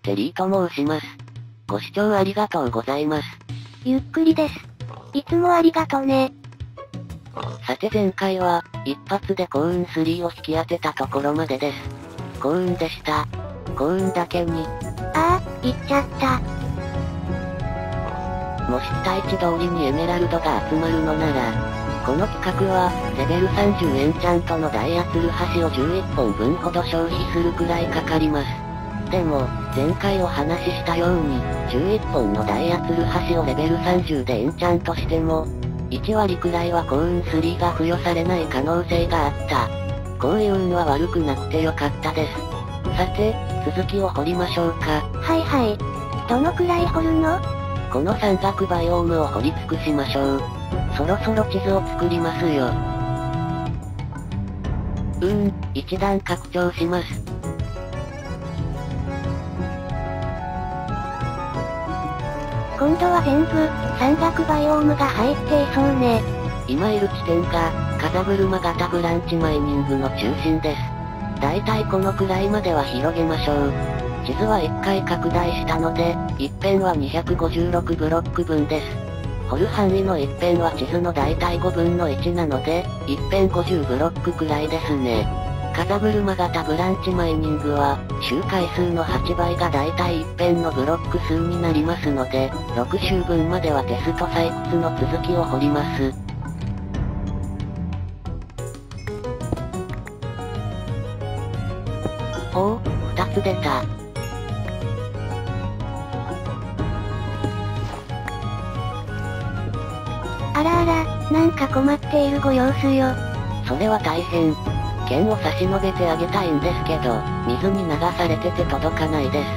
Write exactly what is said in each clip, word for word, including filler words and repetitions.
テリーと申します。ご視聴ありがとうございます。 ゆっくりです。いつもありがとね。 さて前回は、一発で幸運スリーを引き当てたところまでです。幸運でした。幸運だけに。 ああ、行っちゃった。 もし期待値通りにエメラルドが集まるのなら、この企画は、レベルさんじゅうエンチャントのダイヤツルハシをじゅういっぽんぶんほど消費するくらいかかります。でも、前回お話ししたように、じゅういっぽんのダイヤツルハシをレベルさんじゅうでエンチャントしても、いちわりくらいは幸運スリーが付与されない可能性があった。こういう運は悪くなくてよかったです。さて、続きを掘りましょうか。 はいはい。どのくらい掘るの？ この山岳バイオームを掘り尽くしましょう。そろそろ地図を作りますよ。うーん、一段拡張します。 今度は全部、山岳バイオームが入っていそうね。 今いる地点が、風車型ブランチマイニングの中心です。だいたいこのくらいまでは広げましょう。地図はいっかい拡大したので、一辺はにひゃくごじゅうろくブロック分です。掘る範囲の一辺は地図のだいたいごぶんのいちなので、一辺ごじゅうブロックくらいですね。風車型ブランチマイニングは、周回数のはちばいがだいたい一辺のブロック数になりますので、ろく周分まではテスト採掘の続きを掘ります。おお、ふたつ出た。 あらあら、なんか困っているご様子よ。 それは大変。剣を差し伸べてあげたいんですけど、水に流されてて届かないです。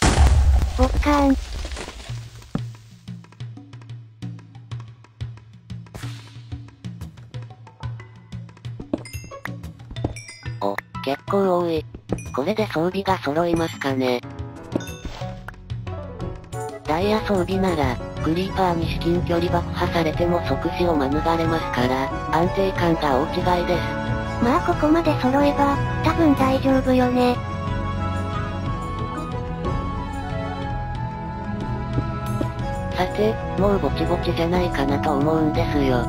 ボッカーン。 お、結構多い。これで装備が揃いますかね。ダイヤ装備なら、クリーパーに至近距離爆破されても即死を免れますから、安定感が大違いです。 まあここまで揃えば、多分大丈夫よね。 さて、もうぼちぼちじゃないかなと思うんですよ。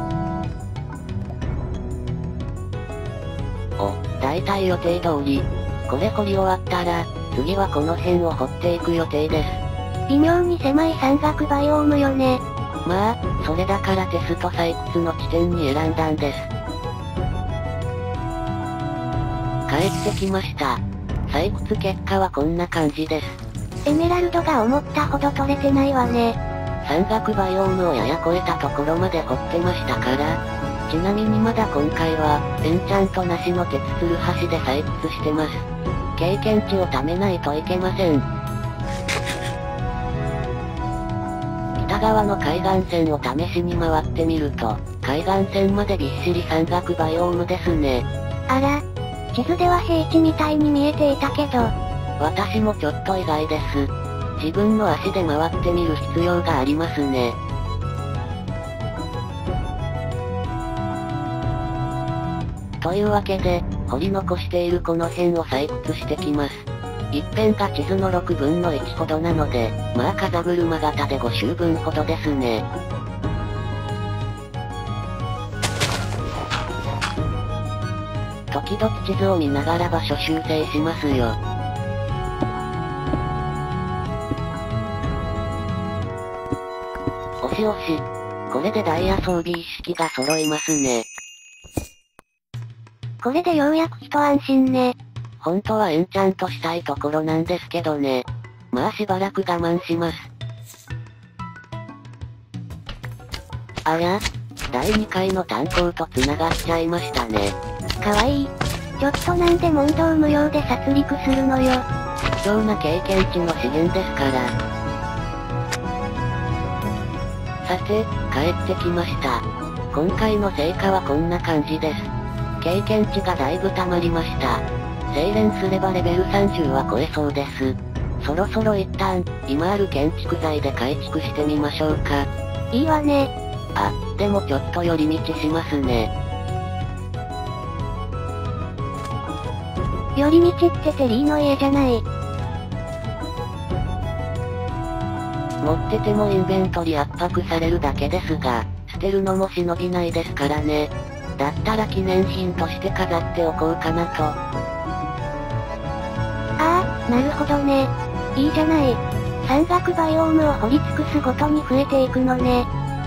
お、だいたい予定通り。これ掘り終わったら、次はこの辺を掘っていく予定です。 微妙に狭い山岳バイオームよね。 まあ、それだからテスト採掘の地点に選んだんです。帰ってきました。採掘結果はこんな感じです。 エメラルドが思ったほど取れてないわね。 山岳バイオームをやや超えたところまで掘ってましたから、ちなみにまだ今回は、エンチャントなしの鉄ツルハシで採掘してます。経験値を貯めないといけません。北側の海岸線を試しに回ってみると、海岸線までびっしり山岳バイオームですね。 あら、地図では平地みたいに見えていたけど。 私もちょっと意外です。自分の足で回ってみる必要がありますね。というわけで、掘り残しているこの辺を採掘してきます。一辺が地図のろくぶんのいちほどなので、まあ風車型でご周分ほどですね。時々地図を見ながら場所修正しますよ。おしおし。これでダイヤ装備一式が揃いますね。 これでようやく一安心ね。 本当はエンチャントしたいところなんですけどね。まあしばらく我慢します。あや、だいにかいの炭鉱と繋がっちゃいましたね。 かわいい。ちょっとなんで問答無用で殺戮するのよ。 貴重な経験値の資源ですから。さて、帰ってきました。今回の成果はこんな感じです。経験値がだいぶ溜まりました。精錬すればレベルさんじゅうは超えそうです。そろそろ一旦、今ある建築材で改築してみましょうか。 いいわね。 あ、でもちょっと寄り道しますね。 寄り道ってテリーの家じゃない。 持っててもインベントリ圧迫されるだけですが、捨てるのも忍びないですからね。だったら記念品として飾っておこうかなと。 ああ、なるほどね。いいじゃない。山岳バイオームを掘り尽くすごとに増えていくのね。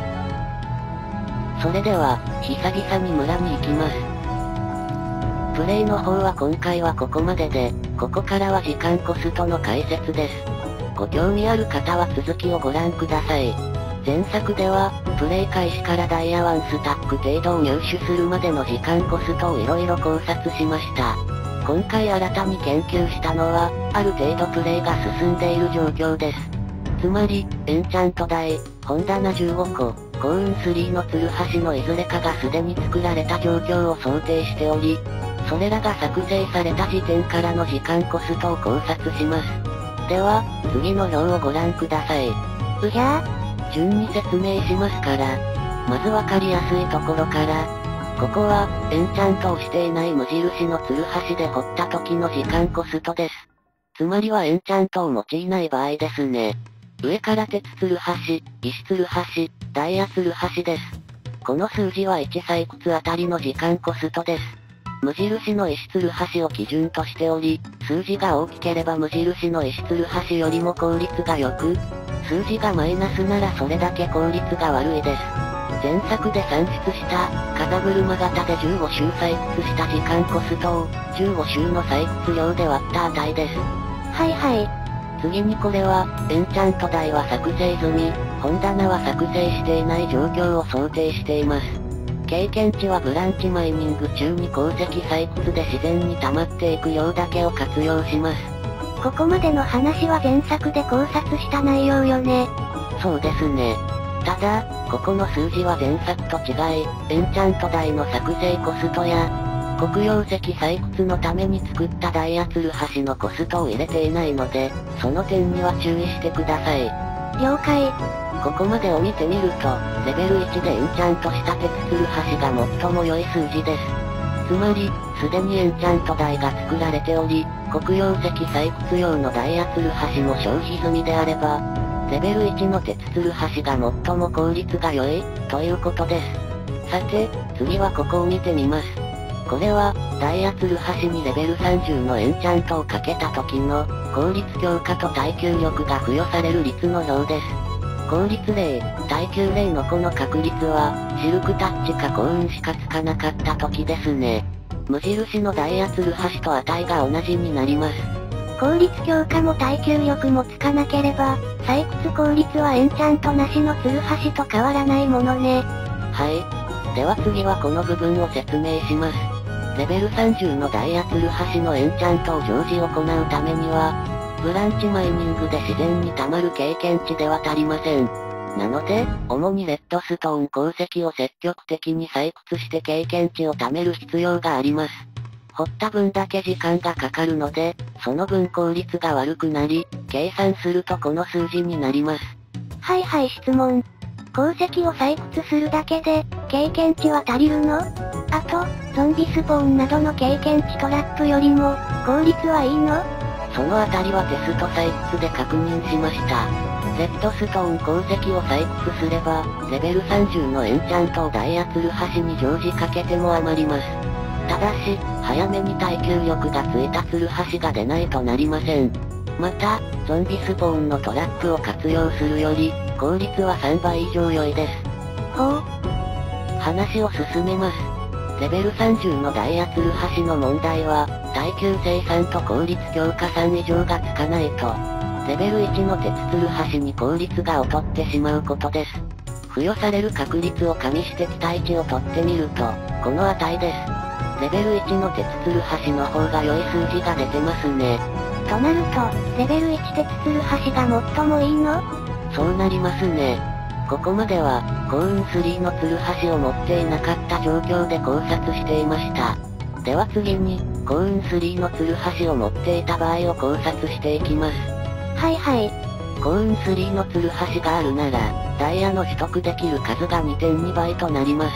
それでは、久々に村に行きます。プレイの方は今回はここまでで、ここからは時間コストの解説です。ご興味ある方は続きをご覧ください。前作では、プレイ開始からダイヤワンスタック程度を入手するまでの時間コストを色々考察しました。今回新たに研究したのは、ある程度プレイが進んでいる状況です。つまり、エンチャント台、本棚じゅうごこ、幸運スリーのツルハシのいずれかがすでに作られた状況を想定しており、それらが作成された時点からの時間コストを考察します。では、次の表をご覧ください。 うひゃー順に説明しますから。まずわかりやすいところから。ここは、エンチャントをしていない無印のツルハシで掘った時の時間コストです。つまりはエンチャントを用いない場合ですね。上から鉄ツルハシ、石ツルハシ、ダイヤツルハシです。この数字はいち採掘あたりの時間コストです。無印の石ツルハシを基準としており、数字が大きければ無印の石ツルハシよりも効率が良く、数字がマイナスならそれだけ効率が悪いです。前作で算出した、風車型でじゅうご周採掘した時間コストを、じゅうご周の採掘量で割った値です。 はいはい。 次にこれは、エンチャント台は作成済み、本棚は作成していない状況を想定しています。経験値はブランチマイニング中に鉱石採掘で自然に溜まっていく量だけを活用します。 ここまでの話は前作で考察した内容よね。 そうですね。ただ、ここの数字は前作と違い、エンチャント台の作成コストや、黒曜石採掘のために作ったダイヤツルハシのコストを入れていないので、その点には注意してください。 了解。 ここまでを見てみると、レベルいちでエンチャントした鉄ツルハシが最も良い数字です。つまり、すでにエンチャント台が作られており、黒曜石採掘用のダイヤツルハシも消費済みであれば、レベルいちの鉄ツルハシが最も効率が良い、ということです。さて、次はここを見てみます。これは、ダイヤツルハシにレベルさんじゅうのエンチャントをかけた時の、効率強化と耐久力が付与される率の表です。効率例、耐久例のこの確率は、シルクタッチか幸運しかつかなかった時ですね。無印のダイヤツルハシと値が同じになります。 効率強化も耐久力もつかなければ、採掘効率はエンチャントなしのツルハシと変わらないものね。 はい。では次はこの部分を説明します。レベルさんじゅうのダイヤツルハシのエンチャントを常時行うためには、ブランチマイニングで自然に溜まる経験値では足りません。なので、主にレッドストーン鉱石を積極的に採掘して経験値を貯める必要があります。掘った分だけ時間がかかるので、その分効率が悪くなり、計算するとこの数字になります。 はいはい質問。鉱石を採掘するだけで、経験値は足りるの？あと、ゾンビスポーンなどの経験値トラップよりも、効率はいいの？ そのあたりはテスト採掘で確認しました。レッドストーン鉱石を採掘すれば、レベルさんじゅうのエンチャントをダイヤツルハシに常時かけても余ります。ただし、早めに耐久力がついたツルハシが出ないとなりません。また、ゾンビスポーンのトラップを活用するより、効率はさんばい以上良いです。 ほう。 話を進めます。レベルさんじゅうのダイヤツルハシの問題は、耐久性さんと効率強化さん以上がつかないと、レベルいちの鉄ツルハシに効率が劣ってしまうことです。付与される確率を加味して期待値を取ってみると、この値です。レベルいちの鉄ツルハシの方が良い数字が出てますね。 となると、レベルいち鉄ツルハシが最もいいの？ そうなりますね。ここまでは、幸運スリーのツルハシを持っていなかった状況で考察していました。では次に、幸運スリーのツルハシを持っていた場合を考察していきます。 はいはい。 幸運スリーのツルハシがあるなら、ダイヤの取得できる数が にてんにばいとなります。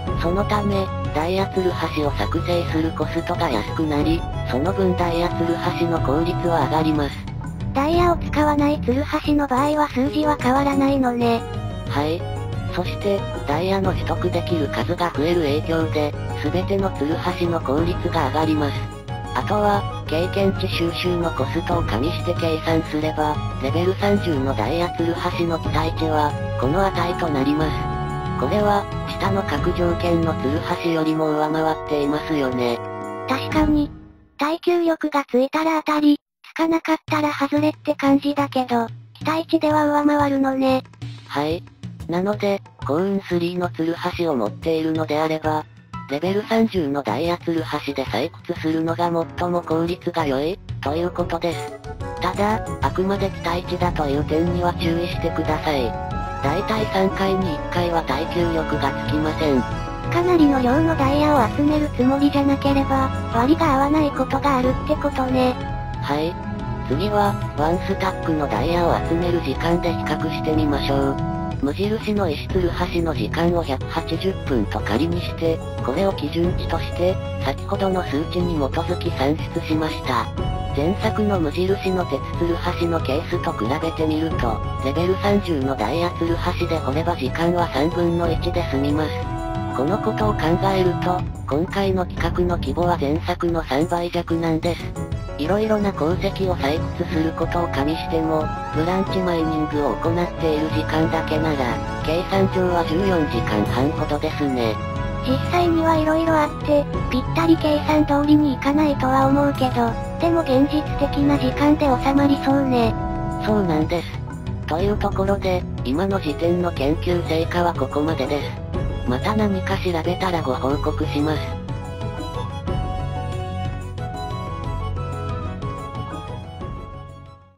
そのため、ダイヤツルハシを作成するコストが安くなり、その分ダイヤツルハシの効率は上がります。 ダイヤを使わないツルハシの場合は数字は変わらないのね。 はい。そして、ダイヤの取得できる数が増える影響で、すべてのツルハシの効率が上がります。あとは、経験値収集のコストを加味して計算すれば、レベルさんじゅうのダイヤツルハシの期待値は、この値となります。これは、下の各条件のツルハシよりも上回っていますよね。 確かに。耐久力がついたら当たり、つかなかったら外れって感じだけど、期待値では上回るのね。 はい。なので、幸運スリーのツルハシを持っているのであれば、レベルさんじゅうのダイヤツルハシで採掘するのが最も効率が良い、ということです。ただ、あくまで期待値だという点には注意してください。だいたいさんかいにいっかいは耐久力がつきません。 かなりの量のダイヤを集めるつもりじゃなければ、割が合わないことがあるってことね。 はい。次は、ワンスタックのダイヤを集める時間で比較してみましょう。無印の石ツルハシの時間をひゃくはちじゅっぷんと仮にして、これを基準値として、先ほどの数値に基づき算出しました。前作の無印の鉄ツルハシのケースと比べてみると、レベルさんじゅうのダイヤツルハシで掘れば時間はさんぶんのいちで済みます。このことを考えると、今回の企画の規模は前作のさんばい弱なんです。色々な鉱石を採掘することを加味しても、ブランチマイニングを行っている時間だけなら、計算上はじゅうよじかんはんほどですね。 実際には色々あって、ぴったり計算通りにいかないとは思うけど、でも現実的な時間で収まりそうね。 そうなんです。というところで、今の時点の研究成果はここまでです。また何か調べたらご報告します。